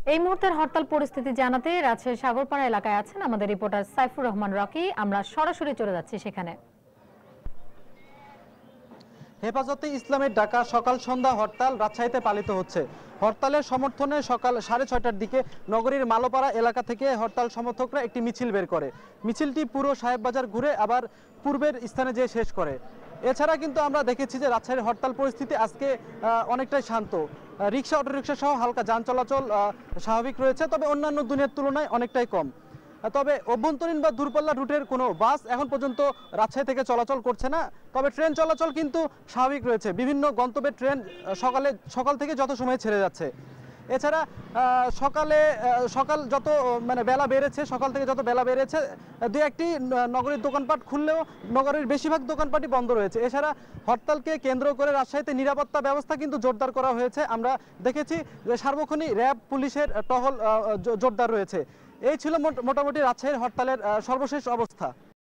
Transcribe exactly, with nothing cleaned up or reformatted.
এই মুহূর্তের হরতাল পরিস্থিতি জানাতে রাজশাহীর সাগরপাড়া এলাকায় আছেন আমাদের রিপোর্টার সাইফুর রহমান রকি। আমরা সরাসরি চলে যাচ্ছি সেখানে। হেফাজতে ইসলামের ডাকা সকাল সন্ধ্যা হরতাল রাজশাহীতে পালিত হচ্ছে। হরতালের সমর্থনে সকাল সাড়ে ছয়টার দিকে নগরীর মালোপাড়া এলাকা থেকে হরতাল সমর্থকরা একটি মিছিল বের করে। মিছিলটি পুরো সাহেববাজার ঘুরে আবার পূর্বের স্থানে যেয়ে শেষ করে। এছাড়া কিন্তু আমরা দেখেছি যে রাজশাহীর হরতাল পরিস্থিতি আজকে অনেকটাই শান্ত। রিক্সা অটোরিক্সা সহ হালকা যান চলাচল স্বাভাবিক রয়েছে, তবে অন্যান্য দিনের তুলনায় অনেকটাই কম। তবে অভ্যন্তরীণ বা দূরপাল্লা রুটের কোনো বাস এখন পর্যন্ত রাজশাহী থেকে চলাচল করছে না। তবে ট্রেন চলাচল কিন্তু স্বাভাবিক রয়েছে। বিভিন্ন গন্তব্যের ট্রেন সকালে সকাল থেকে যত সময় ছেড়ে যাচ্ছে। এছাড়া সকালে সকাল যত মানে বেলা বেড়েছে, সকাল থেকে যত বেলা বেড়েছে দু একটি নগরীর দোকানপাট খুললেও নগরের বেশিরভাগ দোকানপাটই বন্ধ রয়েছে। এছাড়া হরতালকে কেন্দ্র করে রাজশাহীতে নিরাপত্তা ব্যবস্থা কিন্তু জোরদার করা হয়েছে। আমরা দেখেছি যে সার্বক্ষণিক র্যাব পুলিশের টহল জোরদার রয়েছে। এই ছিল মোটামুটি রাজশাহীর হরতালের সর্বশেষ অবস্থা।